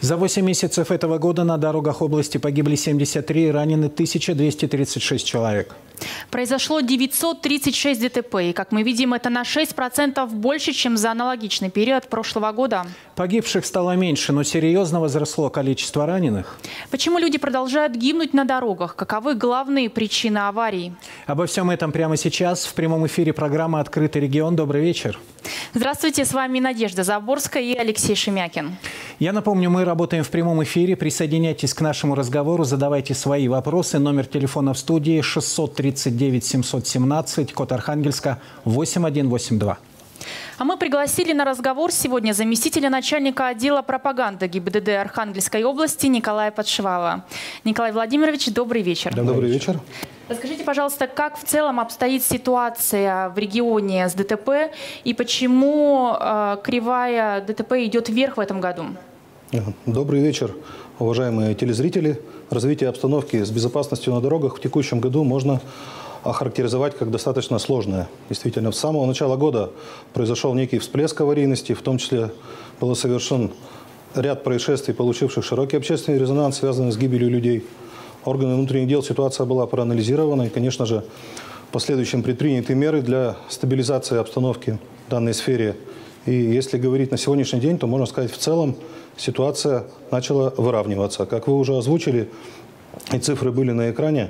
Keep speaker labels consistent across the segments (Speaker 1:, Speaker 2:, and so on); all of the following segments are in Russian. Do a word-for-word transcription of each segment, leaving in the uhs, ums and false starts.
Speaker 1: За восемь месяцев этого года на дорогах области погибли семьдесят три и ранены тысяча двести тридцать шесть человек.
Speaker 2: Произошло девятьсот тридцать шесть ДТП. И, как мы видим, это на шесть процентов больше, чем за аналогичный период прошлого года.
Speaker 1: Погибших стало меньше, но серьезно возросло количество раненых.
Speaker 2: Почему люди продолжают гибнуть на дорогах? Каковы главные причины аварий?
Speaker 1: Обо всем этом прямо сейчас в прямом эфире программы «Открытый регион». Добрый вечер.
Speaker 2: Здравствуйте, с вами Надежда Заборская и Алексей Шемякин.
Speaker 1: Я напомню, мы работаем в прямом эфире. Присоединяйтесь к нашему разговору, задавайте свои вопросы. Номер телефона в студии шестьсот тридцать девять семьсот семнадцать, код Архангельска восемь один восемь два.
Speaker 2: А мы пригласили на разговор сегодня заместителя начальника отдела пропаганды ГИБДД Архангельской области Николая Подшивалова. Николай Владимирович, добрый вечер.
Speaker 3: Добрый вечер.
Speaker 2: Расскажите, пожалуйста, как в целом обстоит ситуация в регионе с ДТП и почему э, кривая ДТП идет вверх в этом году?
Speaker 3: Добрый вечер, уважаемые телезрители. Развитие обстановки с безопасностью на дорогах в текущем году можно охарактеризовать как достаточно сложное. Действительно, с самого начала года произошел некий всплеск аварийности, в том числе был совершен ряд происшествий, получивших широкий общественный резонанс, связанный с гибелью людей. Органы внутренних дел ситуация была проанализирована и, конечно же, в последующем предприняты меры для стабилизации обстановки в данной сфере. И если говорить на сегодняшний день, то можно сказать, в целом ситуация начала выравниваться. Как вы уже озвучили, и цифры были на экране,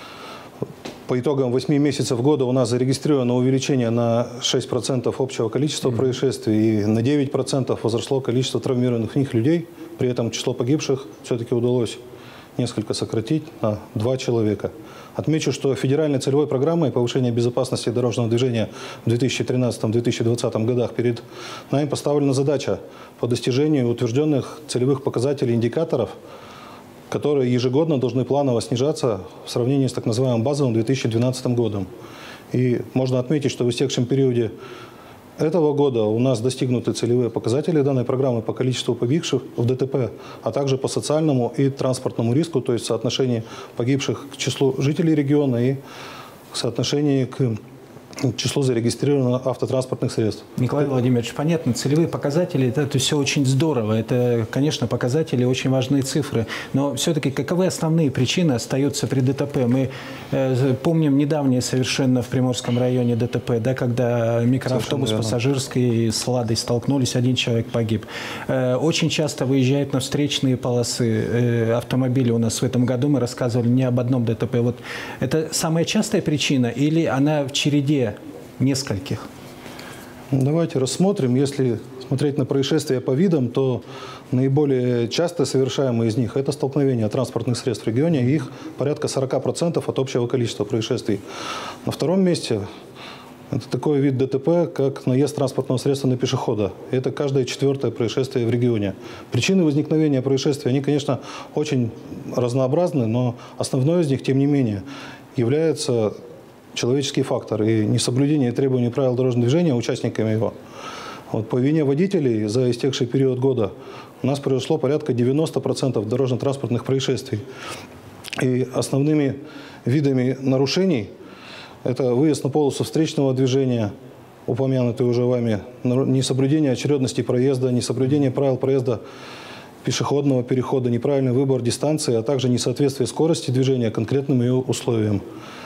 Speaker 3: по итогам восьми месяцев года у нас зарегистрировано увеличение на шесть процентов общего количества происшествий и на девять процентов возросло количество травмированных в них людей. При этом число погибших все-таки удалось несколько сократить на два человека. Отмечу, что федеральной целевой программой повышения безопасности дорожного движения в две тысячи тринадцатом — две тысячи двадцатом годах перед нами поставлена задача по достижению утвержденных целевых показателей индикаторов, которые ежегодно должны планово снижаться в сравнении с так называемым базовым две тысячи двенадцатым годом. И можно отметить, что в истекшем периоде этого года у нас достигнуты целевые показатели данной программы по количеству погибших в ДТП, а также по социальному и транспортному риску, то есть соотношение погибших к числу жителей региона и соотношение к число зарегистрированных автотранспортных средств.
Speaker 1: Николай Владимирович, понятно, целевые показатели, это, это все очень здорово. Это, конечно, показатели, очень важные цифры. Но все-таки каковы основные причины остаются при ДТП? Мы э, помним недавнее совершенно в Приморском районе ДТП, да, когда микроавтобус пассажирский с «Ладой» столкнулись, один человек погиб. Э, очень часто выезжают на встречные полосы э, автомобили у нас в этом году. Мы рассказывали не об одном ДТП. Вот это самая частая причина или она в череде нескольких?
Speaker 3: Давайте рассмотрим. Если смотреть на происшествия по видам, то наиболее часто совершаемые из них – это столкновения транспортных средств в регионе. Их порядка сорока процентов от общего количества происшествий. На втором месте это такой вид ДТП, как наезд транспортного средства на пешехода. Это каждое четвертое происшествие в регионе. Причины возникновения происшествий, они, конечно, очень разнообразны, но основной из них, тем не менее, является человеческий фактор и несоблюдение требований правил дорожного движения участниками его. Вот по вине водителей за истекший период года у нас произошло порядка девяноста процентов дорожно-транспортных происшествий. И основными видами нарушений это выезд на полосу встречного движения, упомянутый уже вами, несоблюдение очередности проезда, несоблюдение правил проезда пешеходного перехода, неправильный выбор дистанции, а также несоответствие скорости движения конкретным ее условиям.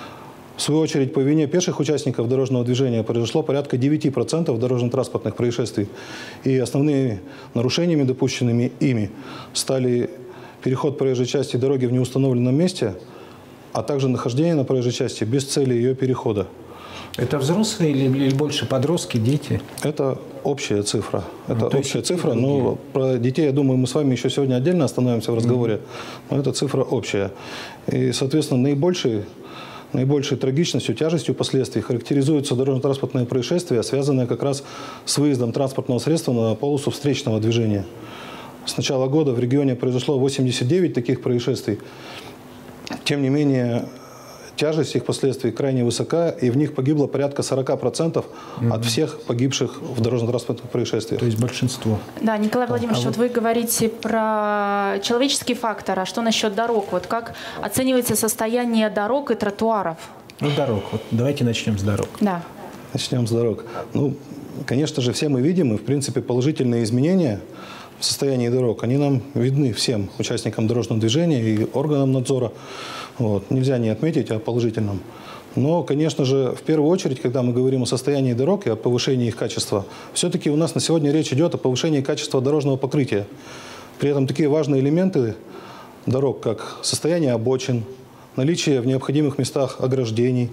Speaker 3: В свою очередь, по вине пеших участников дорожного движения произошло порядка девяти процентов дорожно-транспортных происшествий. И основными нарушениями, допущенными ими, стали переход проезжей части дороги в неустановленном месте, а также нахождение на проезжей части без цели ее перехода.
Speaker 1: Это взрослые или, или больше подростки, дети?
Speaker 3: Это общая цифра. Это
Speaker 1: ну,
Speaker 3: общая цифра. Но про детей, я думаю, мы с вами еще сегодня отдельно остановимся в разговоре. Но это цифра общая. И, соответственно, наибольший Наибольшей трагичностью, тяжестью последствий характеризуются дорожно-транспортные происшествия, связанные как раз с выездом транспортного средства на полосу встречного движения. С начала года в регионе произошло восемьдесят девять таких происшествий. Тем не менее, тяжесть их последствий крайне высока, и в них погибло порядка сорока процентов mm-hmm. от всех погибших в дорожно-транспортных происшествиях.
Speaker 1: То есть большинство.
Speaker 2: Да, Николай Владимирович, а вот вы говорите про человеческий фактор, а что насчет дорог? Вот как оценивается состояние дорог и тротуаров?
Speaker 1: Ну, дорог. Вот давайте начнем с дорог.
Speaker 2: Да.
Speaker 3: Начнем с дорог. Ну, конечно же, все мы видим, и в принципе положительные изменения состоянии дорог, они нам видны всем участникам дорожного движения и органам надзора. Вот. Нельзя не отметить о положительном. Но, конечно же, в первую очередь, когда мы говорим о состоянии дорог и о повышении их качества, все-таки у нас на сегодня речь идет о повышении качества дорожного покрытия. При этом такие важные элементы дорог, как состояние обочин, наличие в необходимых местах ограждений,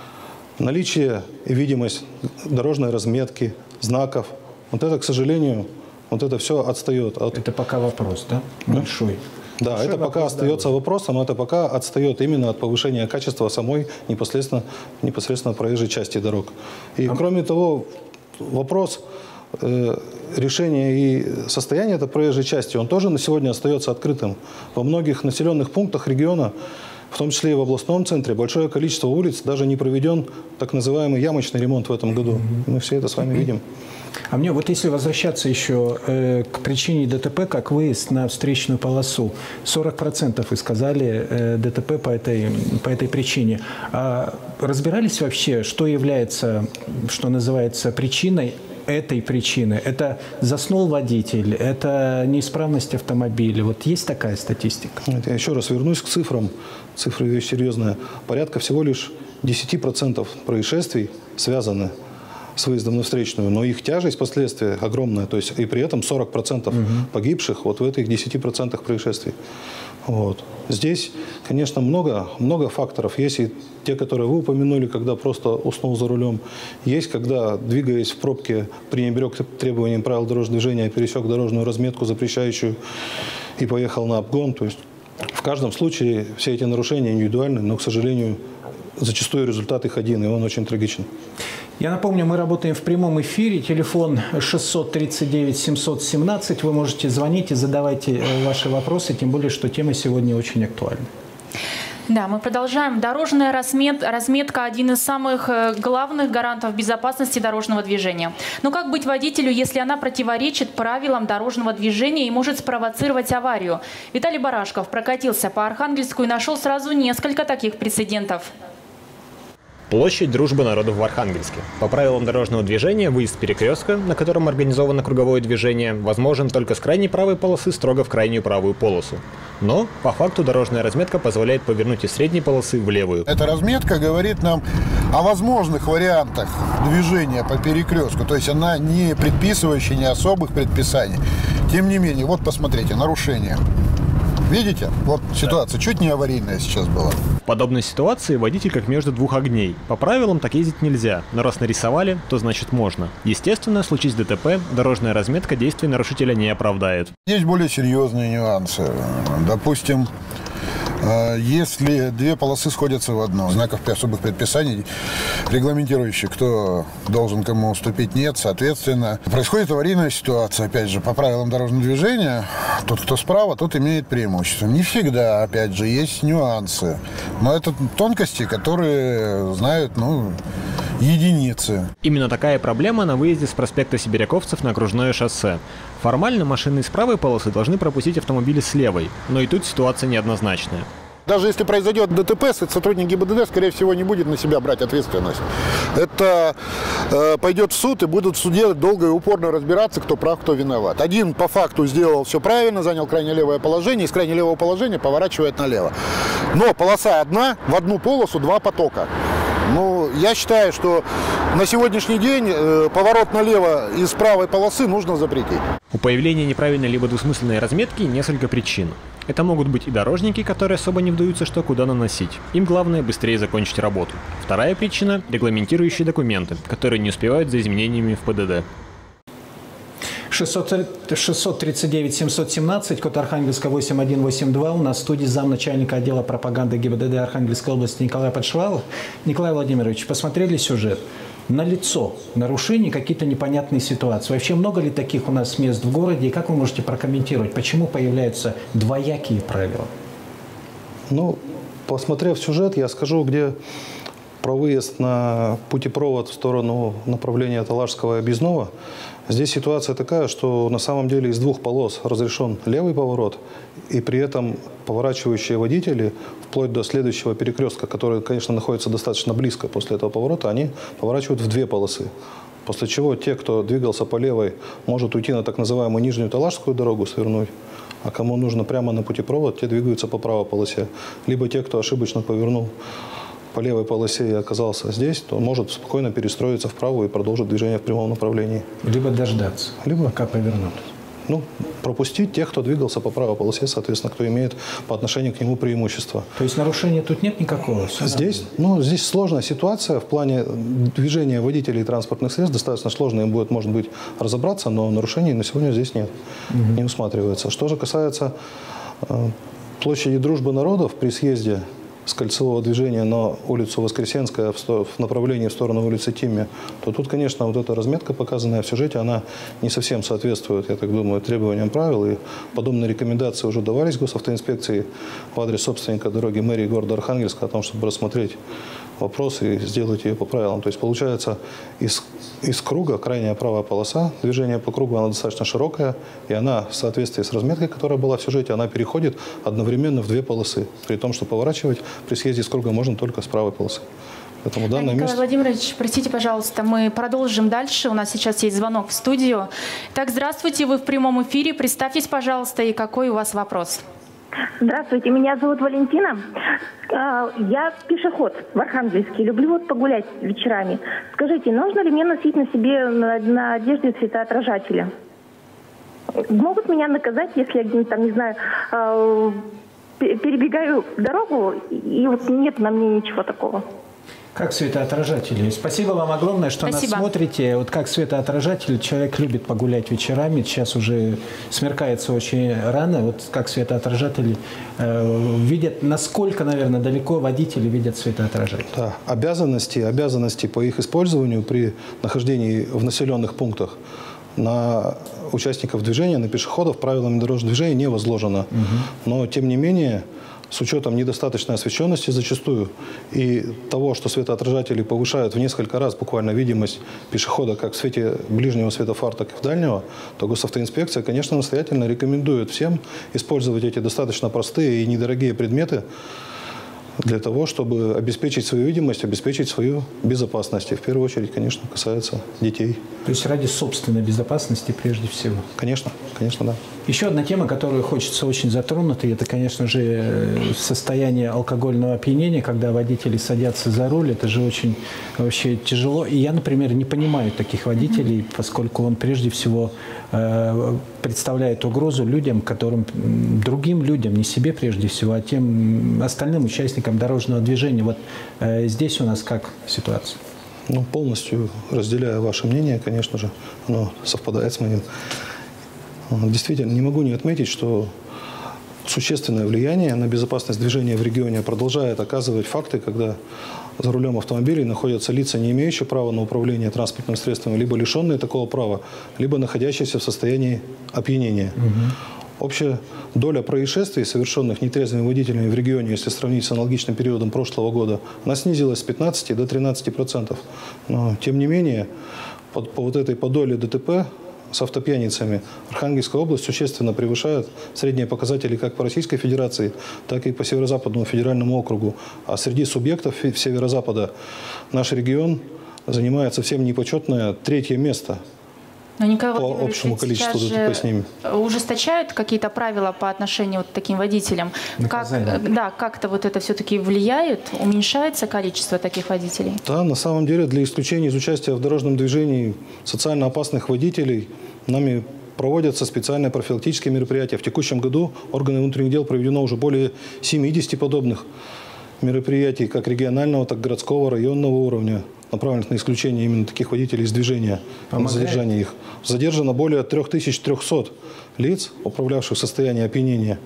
Speaker 3: наличие и видимость дорожной разметки, знаков, вот это, к сожалению, вот это все отстает от...
Speaker 1: Это пока вопрос, да? Большой.
Speaker 3: Да, Большой это пока остается дорог. вопросом, но это пока отстает именно от повышения качества самой непосредственно, непосредственно проезжей части дорог. И а... кроме того, вопрос э, решения и состояния этой проезжей части, он тоже на сегодня остается открытым. Во многих населенных пунктах региона, в том числе и в областном центре, большое количество улиц даже не проведен так называемый ямочный ремонт в этом году. Mm-hmm. Мы все это с вами mm-hmm. видим.
Speaker 1: А мне вот если возвращаться еще э, к причине ДТП, как выезд на встречную полосу, сорок процентов вы сказали э, ДТП по этой, по этой причине. А разбирались вообще, что является, что называется, причиной этой причины? Это заснул водитель, это неисправность автомобиля. Вот есть такая статистика?
Speaker 3: Я еще раз вернусь к цифрам. Цифры вещь серьезная. Порядка всего лишь десять процентов происшествий связаны с выездом на встречную, но их тяжесть последствия огромная. То есть и при этом сорок процентов угу. погибших вот в этих десяти процентах происшествий. Вот. Здесь, конечно, много, много факторов. Есть и те, которые вы упомянули, когда просто уснул за рулем. Есть, когда, двигаясь в пробке, пренебрег требованиям правил дорожного движения, пересек дорожную разметку, запрещающую, и поехал на обгон. То есть в каждом случае все эти нарушения индивидуальны, но, к сожалению, зачастую результат их один, и он очень трагичен.
Speaker 1: Я напомню, мы работаем в прямом эфире. Телефон шестьсот тридцать девять семьсот семнадцать. Вы можете звонить и задавайте ваши вопросы, тем более, что тема сегодня очень актуальна.
Speaker 2: Да, мы продолжаем. Дорожная размет, разметка – один из самых главных гарантов безопасности дорожного движения. Но как быть водителю, если она противоречит правилам дорожного движения и может спровоцировать аварию? Виталий Барашков прокатился по Архангельску и нашел сразу несколько таких прецедентов.
Speaker 4: Площадь Дружбы народов в Архангельске. По правилам дорожного движения выезд с перекрестка, на котором организовано круговое движение, возможен только с крайней правой полосы строго в крайнюю правую полосу. Но по факту дорожная разметка позволяет повернуть из средней полосы в левую.
Speaker 5: Эта разметка говорит нам о возможных вариантах движения по перекрестку. То есть она не предписывающая, не особых предписаний. Тем не менее, вот посмотрите, нарушение. Видите? Вот ситуация чуть не аварийная сейчас была.
Speaker 4: В подобной ситуации водитель как между двух огней. По правилам так ездить нельзя, но раз нарисовали, то значит можно. Естественно, случись ДТП, дорожная разметка действий нарушителя не оправдает.
Speaker 5: Есть более серьезные нюансы. Допустим, если две полосы сходятся в одну, знаков особых предписаний, регламентирующих, кто должен кому уступить, нет, соответственно, происходит аварийная ситуация, опять же, по правилам дорожного движения, тот, кто справа, тот имеет преимущество. Не всегда, опять же, есть нюансы, но это тонкости, которые знают, ну, единицы.
Speaker 4: Именно такая проблема на выезде с проспекта Сибиряковцев на окружное шоссе. Формально машины с правой полосы должны пропустить автомобили с левой, но и тут ситуация неоднозначная.
Speaker 5: Даже если произойдет ДТП, сотрудник ГИБДД, скорее всего, не будет на себя брать ответственность. Это э, пойдет в суд, и будут в суде долго и упорно разбираться, кто прав, кто виноват. Один по факту сделал все правильно, занял крайне левое положение, из крайне левого положения поворачивает налево. Но полоса одна, в одну полосу два потока. Ну, я считаю, что на сегодняшний день э, поворот налево из правой полосы нужно запретить.
Speaker 4: У появления неправильной либо двусмысленной разметки несколько причин. Это могут быть и дорожники, которые особо не вдаются, что куда наносить. Им главное быстрее закончить работу. Вторая причина – регламентирующие документы, которые не успевают за изменениями в ПДД.
Speaker 1: шестьсот тридцать девять семьсот семнадцать, код Архангельска восемь один восемь два. У нас в студии замначальника отдела пропаганды ГИБДД Архангельской области Николай Подшивалов. Николай Владимирович, посмотрели сюжет? Налицо нарушений, какие-то непонятные ситуации. Вообще много ли таких у нас мест в городе? И как вы можете прокомментировать, почему появляются двоякие правила?
Speaker 3: Ну, посмотрев сюжет, я скажу, где про выезд на путепровод в сторону направления Талашского и Объездного. Здесь ситуация такая, что на самом деле из двух полос разрешен левый поворот, и при этом поворачивающие водители, вплоть до следующего перекрестка, который, конечно, находится достаточно близко после этого поворота, они поворачивают в две полосы. после чего те, кто двигался по левой, может уйти на так называемую нижнюю Талашскую дорогу, свернуть, а кому нужно прямо на путепровод, те двигаются по правой полосе. Либо те, кто ошибочно повернул по левой полосе и оказался здесь, то может спокойно перестроиться в правую и продолжить движение в прямом направлении.
Speaker 1: Либо дождаться,
Speaker 3: Либо
Speaker 1: пока повернут.
Speaker 3: Ну, пропустить тех, кто двигался по правой полосе, соответственно, кто имеет по отношению к нему преимущество.
Speaker 1: То есть нарушения тут нет никакого?
Speaker 3: Здесь, ну, здесь сложная ситуация в плане движения водителей транспортных средств. Достаточно сложно им будет, может быть, разобраться, но нарушений на сегодня здесь нет, угу. не усматривается. Что же касается э, площади Дружбы народов при съезде с кольцевого движения на улицу Воскресенская в направлении в сторону улицы Тимми, то тут, конечно, вот эта разметка, показанная в сюжете, она не совсем соответствует, я так думаю, требованиям правил. И подобные рекомендации уже давались госавтоинспекции в адрес собственника дороги мэрии города Архангельска о том, чтобы рассмотреть вопрос и сделать ее по правилам. То есть, получается, из, из круга крайняя правая полоса, движение по кругу, она достаточно широкая, и она в соответствии с разметкой, которая была в сюжете, она переходит одновременно в две полосы, при том, что поворачивать при съезде с круга можно только с правой полосы. Поэтому данное
Speaker 2: Николай
Speaker 3: место...
Speaker 2: Владимирович, простите, пожалуйста, мы продолжим дальше. У нас сейчас есть звонок в студию. Так, здравствуйте, вы в прямом эфире. Представьтесь, пожалуйста, и какой у вас вопрос?
Speaker 6: Здравствуйте, меня зовут Валентина. Я пешеход в Архангельске. Люблю вот погулять вечерами. Скажите, нужно ли мне носить на себе на, на одежде светоотражатели? Могут меня наказать, если я, там, не знаю, перебегаю дорогу, и вот нет на мне ничего такого?
Speaker 1: Как светоотражатели. Спасибо вам огромное, что
Speaker 2: Спасибо.
Speaker 1: нас смотрите. Вот как светоотражатель, человек любит погулять вечерами. Сейчас уже смеркается очень рано. Вот как светоотражатели э, видят, насколько, наверное, далеко водители видят светоотражатель.
Speaker 3: Да, обязанности, обязанности по их использованию при нахождении в населенных пунктах на участников движения, на пешеходов правилами дорожного движения не возложено. Угу. Но, тем не менее, с учетом недостаточной освещенности зачастую и того, что светоотражатели повышают в несколько раз буквально видимость пешехода как в свете ближнего светофара, так и в дальнего, то госавтоинспекция, конечно, настоятельно рекомендует всем использовать эти достаточно простые и недорогие предметы для того, чтобы обеспечить свою видимость, обеспечить свою безопасность. И в первую очередь, конечно, касается детей.
Speaker 1: То есть ради собственной безопасности прежде всего.
Speaker 3: Конечно, конечно, да.
Speaker 1: Еще одна тема, которую хочется очень затронуть, и это, конечно же, состояние алкогольного опьянения, когда водители садятся за руль. Это же очень вообще тяжело. И я, например, не понимаю таких водителей, поскольку он прежде всего э, представляет угрозу людям, которым, другим людям, не себе прежде всего, а тем остальным участникам дорожного движения. Вот э, здесь у нас как ситуация?
Speaker 3: Ну, полностью разделяю ваше мнение, конечно же, оно совпадает с моим. Действительно, не могу не отметить, что существенное влияние на безопасность движения в регионе продолжает оказывать факты, когда за рулем автомобилей находятся лица, не имеющие права на управление транспортным средством, либо лишенные такого права, либо находящиеся в состоянии опьянения. Угу. Общая доля происшествий, совершенных нетрезвыми водителями в регионе, если сравнить с аналогичным периодом прошлого года, она снизилась с пятнадцати до тринадцати процентов. Но, тем не менее, по, по вот этой по доле ДТП с автопьяницами Архангельская область существенно превышает средние показатели как по Российской Федерации, так и по Северо-Западному федеральному округу. А среди субъектов Северо-Запада наш регион занимает совсем непочетное третье место.
Speaker 2: Но, Николай
Speaker 3: по общему количеству ДТП с ними.
Speaker 2: Ужесточают какие-то правила по отношению вот к таким водителям? Как, да, как-то вот это все-таки влияет? Уменьшается количество таких водителей?
Speaker 3: Да, на самом деле для исключения из участия в дорожном движении социально опасных водителей нами проводятся специальные профилактические мероприятия. В текущем году органами внутренних дел проведено уже более семидесяти подобных мероприятий, как регионального, так и городского, районного уровня, направленных на исключение именно таких водителей из движения, на задержание их. Задержано более трёх тысяч трёхсот лиц, управлявших в состоянии опьянения.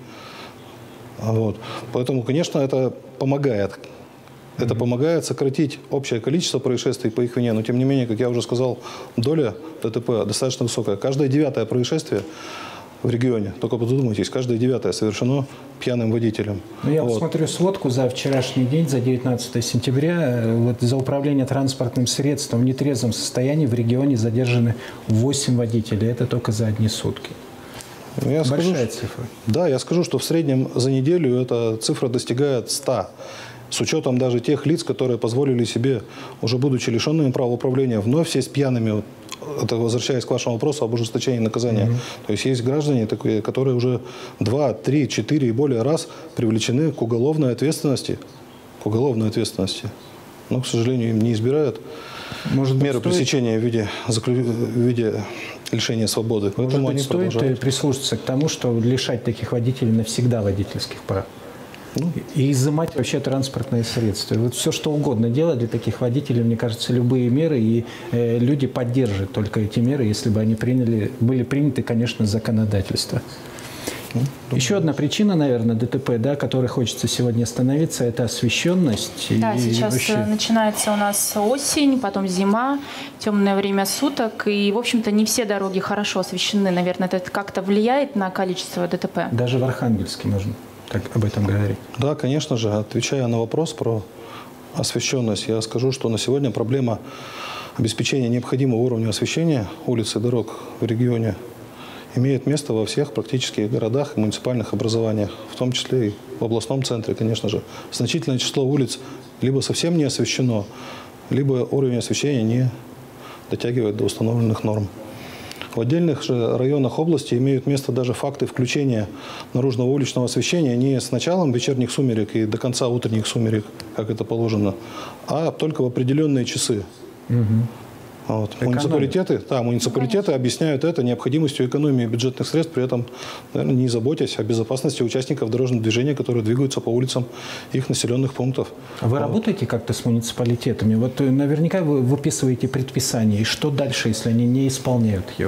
Speaker 3: Вот. Поэтому, конечно, это помогает. Это mm-hmm. помогает сократить общее количество происшествий по их вине. Но, тем не менее, как я уже сказал, доля ДТП достаточно высокая. Каждое девятое происшествие в регионе, только подумайтесь, каждое девятое совершено пьяным водителем.
Speaker 1: Ну, я
Speaker 3: вот.
Speaker 1: посмотрю сводку за вчерашний день, за девятнадцатое сентября. Вот за управление транспортным средством в нетрезвом состоянии в регионе задержаны восемь водителей. Это только за одни сутки.
Speaker 3: Я
Speaker 1: Большая
Speaker 3: скажу,
Speaker 1: цифра.
Speaker 3: Да, я скажу, что в среднем за неделю эта цифра достигает ста. с учетом даже тех лиц, которые позволили себе, уже будучи лишенными права управления, вновь сесть пьяными, вот, это возвращаясь к вашему вопросу об ужесточении наказания. Mm-hmm. То есть есть граждане, такие, которые уже два, три, четыре и более раз привлечены к уголовной ответственности. К уголовной ответственности. Но, к сожалению, им не избирают Может быть, меры стоит... пресечения в виде, в виде лишения свободы.
Speaker 1: Может
Speaker 3: Поэтому
Speaker 1: быть,
Speaker 3: они
Speaker 1: стоит
Speaker 3: продолжают.
Speaker 1: прислушаться к тому, что лишать таких водителей навсегда водительских прав. Ну, и изымать вообще транспортные средства. Вот все, что угодно делать для таких водителей, мне кажется, любые меры, и э, люди поддержат только эти меры, если бы они приняли, были приняты, конечно, законодательство. Ну, Еще одна причина, наверное, ДТП, да, которой хочется сегодня остановиться, это освещенность.
Speaker 2: Да,
Speaker 1: и
Speaker 2: сейчас
Speaker 1: вообще...
Speaker 2: начинается у нас осень, потом зима, темное время суток, и, в общем-то, не все дороги хорошо освещены. Наверное, это как-то влияет на количество ДТП?
Speaker 1: Даже в Архангельске можно так об этом говорить.
Speaker 3: Да, конечно же. Отвечая на вопрос про освещенность, я скажу, что на сегодня проблема обеспечения необходимого уровня освещения улиц и дорог в регионе имеет место во всех практически городах и муниципальных образованиях, в том числе и в областном центре, конечно же. Значительное число улиц либо совсем не освещено, либо уровень освещения не дотягивает до установленных норм. В отдельных же районах области имеют место даже факты включения наружного уличного освещения не с началом вечерних сумерек и до конца утренних сумерек, как это положено, а только в определенные часы. Угу. Вот. Муниципалитеты, да, муниципалитеты ну, объясняют это необходимостью экономии бюджетных средств, при этом, наверное, не заботясь о безопасности участников дорожного движения, которые двигаются по улицам их населенных пунктов.
Speaker 1: А вы вот. работаете как-то с муниципалитетами? Вот наверняка вы выписываете предписание. И что дальше, если они не исполняют его?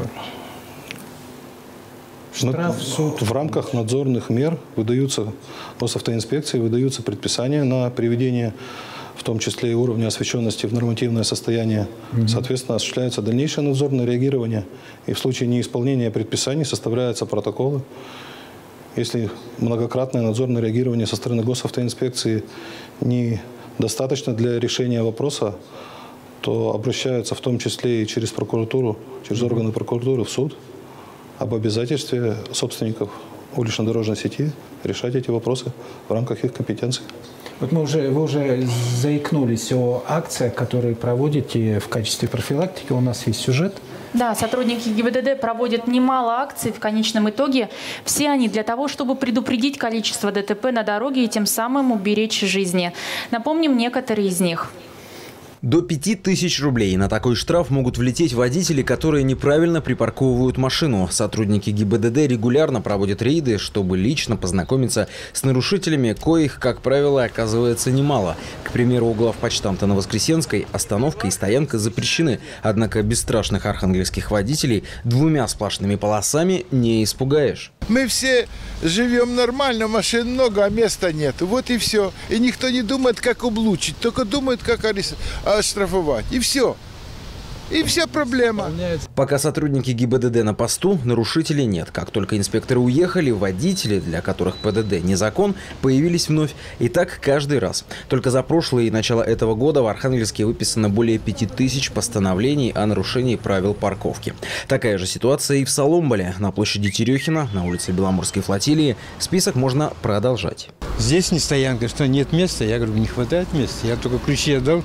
Speaker 1: Штраф, суд?
Speaker 3: В рамках надзорных мер выдаются, Госавтоинспекции выдаются предписания на приведение, в том числе и уровня освещенности в нормативное состояние. Mm-hmm. Соответственно, осуществляется дальнейшее надзорное реагирование. И в случае неисполнения предписаний составляются протоколы. Если многократное надзорное реагирование со стороны Госавтоинспекции недостаточно для решения вопроса, то обращаются в том числе и через прокуратуру, через mm-hmm. органы прокуратуры в суд об обязательстве собственников улично-дорожной сети решать эти вопросы в рамках их компетенций.
Speaker 1: Вот мы уже, вы уже заикнулись о акциях, которые проводите в качестве профилактики. У нас есть сюжет.
Speaker 2: Да, сотрудники ГИБДД проводят немало акций. В конечном итоге все они для того, чтобы предупредить количество ДТП на дороге и тем самым уберечь жизни. Напомним некоторые из них.
Speaker 7: До пяти тысяч рублей на такой штраф могут влететь водители, которые неправильно припарковывают машину. Сотрудники ГИБДД регулярно проводят рейды, чтобы лично познакомиться с нарушителями, коих, как правило, оказывается немало. К примеру, у главпочтамта на Воскресенской остановка и стоянка запрещены. Однако бесстрашных архангельских водителей двумя сплошными полосами не испугаешь.
Speaker 8: Мы все живем нормально, машин много, а места нет. Вот и все. И никто не думает, как облучить, только думает, как оштрафовать. И все. И вся проблема.
Speaker 7: Пока сотрудники ГИБДД на посту, нарушителей нет. Как только инспекторы уехали, водители, для которых ПДД не закон, появились вновь. И так каждый раз. Только за прошлое и начало этого года в Архангельске выписано более пяти тысяч постановлений о нарушении правил парковки. Такая же ситуация и в Соломболе. На площади Терехина, на улице Беломорской флотилии. Список можно продолжать.
Speaker 9: Здесь не стоянка, что нет места. Я говорю, не хватает места. Я только ключи отдал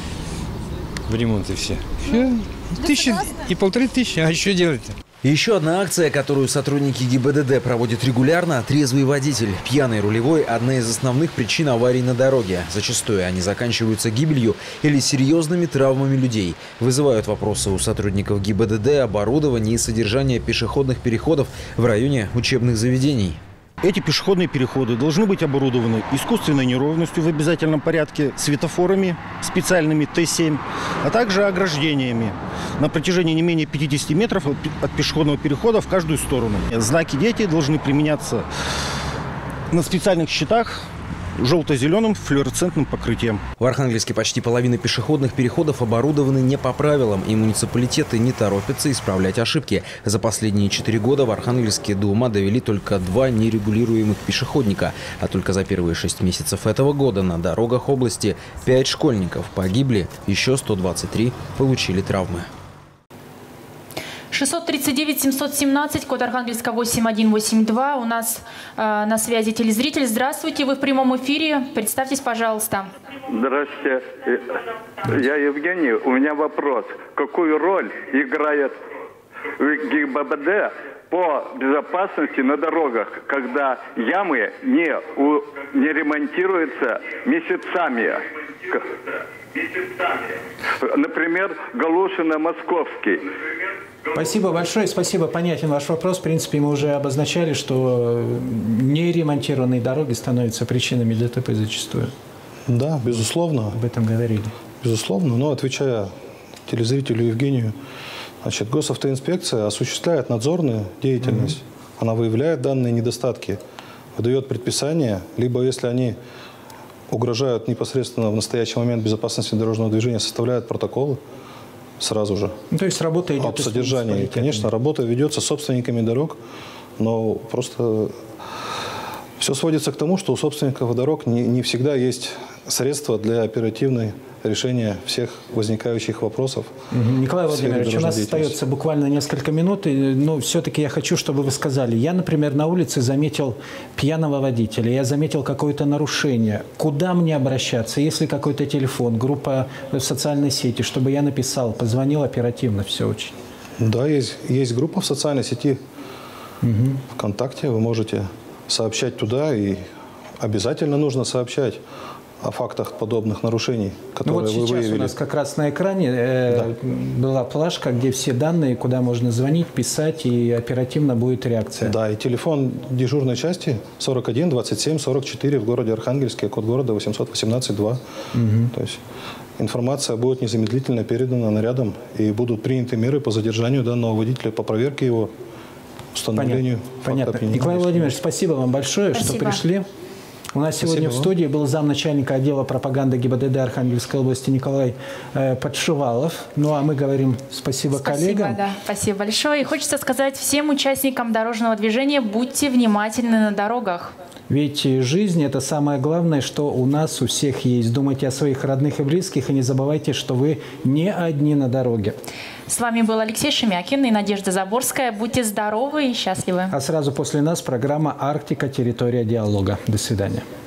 Speaker 9: в ремонт и все. Все. Тысячи и полторы тысячи. А что делать-то?
Speaker 7: Еще одна акция, которую сотрудники ГИБДД проводят регулярно – трезвый водитель. Пьяный рулевой – одна из основных причин аварий на дороге. Зачастую они заканчиваются гибелью или серьезными травмами людей. Вызывают вопросы у сотрудников ГИБДД оборудование и содержание пешеходных переходов в районе учебных заведений.
Speaker 10: Эти пешеходные переходы должны быть оборудованы искусственной неровностью в обязательном порядке, светофорами специальными Т семь, а также ограждениями на протяжении не менее пятидесяти метров от пешеходного перехода в каждую сторону. Знаки «Дети» должны применяться на специальных щитах желто-зеленым флуоресцентным покрытием.
Speaker 7: В Архангельске почти половина пешеходных переходов оборудованы не по правилам, и муниципалитеты не торопятся исправлять ошибки. За последние четыре года в Архангельске до ума довели только два нерегулируемых пешеходника. А только за первые шесть месяцев этого года на дорогах области пять школьников погибли, еще сто двадцать три получили травмы.
Speaker 2: шестьсот тридцать девять семьсот семнадцать, код Архангельска восемь один восемь два. У нас э, на связи телезритель. Здравствуйте, вы в прямом эфире. Представьтесь, пожалуйста.
Speaker 11: Здравствуйте. Я Евгений. У меня вопрос. Какую роль играет ГИБДД по безопасности на дорогах, когда ямы не, у, не ремонтируются месяцами? Например, Галушино-Московский.
Speaker 1: Спасибо большое, спасибо. Понятен ваш вопрос. В принципе, мы уже обозначали, что неремонтированные дороги становятся причинами ДТП зачастую.
Speaker 3: Да, безусловно.
Speaker 1: Об этом говорили.
Speaker 3: Безусловно, но отвечая телезрителю Евгению, значит, госавтоинспекция осуществляет надзорную деятельность. Mm-hmm. Она выявляет данные недостатки, выдает предписания, либо если они угрожают непосредственно в настоящий момент безопасности дорожного движения, составляют протоколы сразу же.
Speaker 1: Ну, то есть работа идет
Speaker 3: об содержании. Конечно, работа ведется собственниками дорог, но просто все сводится к тому, что у собственников дорог не, не всегда есть средства для оперативной решения всех возникающих вопросов.
Speaker 1: Николай Владимирович, у нас остается буквально несколько минут, но все-таки я хочу, чтобы вы сказали. Я, например, на улице заметил пьяного водителя, я заметил какое-то нарушение. Куда мне обращаться? Если какой-то телефон, группа в социальной сети, чтобы я написал, позвонил оперативно, все очень.
Speaker 3: Да, есть, есть группа в социальной сети угу. ВКонтакте, вы можете сообщать туда, и обязательно нужно сообщать о фактах подобных нарушений, которые
Speaker 1: ну вот
Speaker 3: вы
Speaker 1: сейчас
Speaker 3: выявили.
Speaker 1: У нас как раз на экране э, да. была плашка, где все данные, куда можно звонить, писать, и оперативно будет реакция.
Speaker 3: Да, и телефон дежурной части сорок один двадцать семь сорок четыре в городе Архангельске, код города восемьсот восемнадцать два. Угу. То есть информация будет незамедлительно передана нарядом, и будут приняты меры по задержанию данного водителя, по проверке его, установлению.
Speaker 1: Понятно. Понятно. Николай Владимирович, спасибо вам большое, спасибо. что пришли. У нас
Speaker 3: Спасибо
Speaker 1: сегодня
Speaker 3: вам.
Speaker 1: в студии был замначальника отдела пропаганды ГИБДД Архангельской области Николай э, Подшивалов. Ну а мы говорим спасибо,
Speaker 2: спасибо
Speaker 1: коллегам.
Speaker 2: Да, спасибо большое. И хочется сказать всем участникам дорожного движения: будьте внимательны на дорогах.
Speaker 1: Ведь жизнь – это самое главное, что у нас у всех есть. Думайте о своих родных и близких, и не забывайте, что вы не одни на дороге.
Speaker 2: С вами был Алексей Шемякин и Надежда Заборская. Будьте здоровы и счастливы.
Speaker 1: А сразу после нас программа «Арктика. Территория диалога». До свидания.